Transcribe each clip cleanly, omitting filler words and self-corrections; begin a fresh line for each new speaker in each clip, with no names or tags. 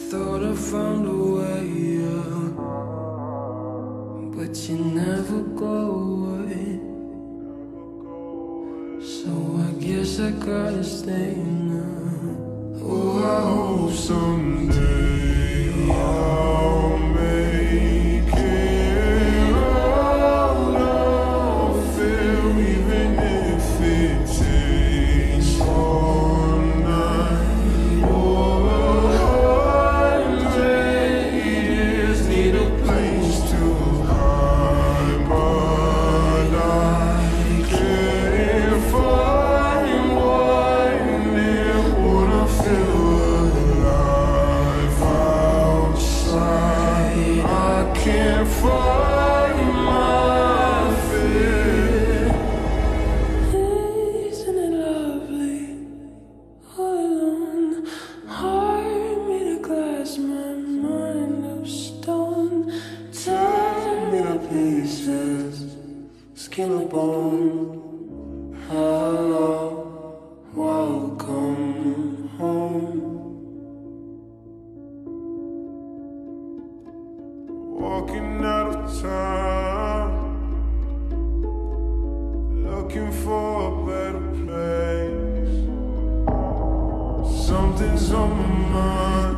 thought I found a way out, but you never go away. So I guess I gotta stay now. Oh, I hope someday I'll make it out of here, even if it takes all night or 100 years. Need a place to hide, but I can't find one near. Wanna feel alive outside. I can't find my fear. Isn't it lovely? All alone, heart made of glass, my mind of stone. Turn me to pieces, skin and bone. Hello, welcome home.
Walking out of town, looking for a better place. Something's on my mind,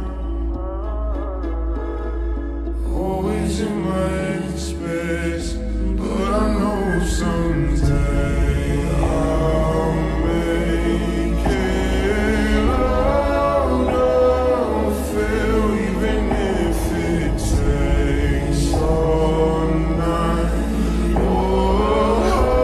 always in my head space. But I know someday I'll make it out of here, even if it takes all night or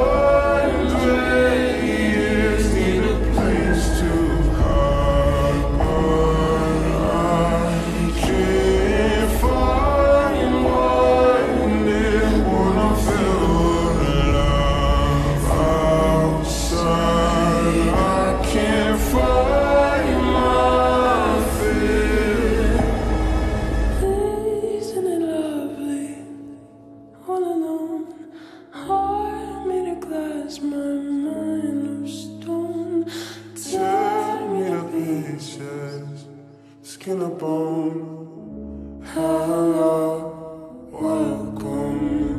100 years. Need a place to hide, but I can't find one near. Wanna feel alive outside. I can't find my fear.
Isn't it lovely? All alone, heart made of glass, my mind of stone.
Tear me to pieces, skin and bone.
Hello, welcome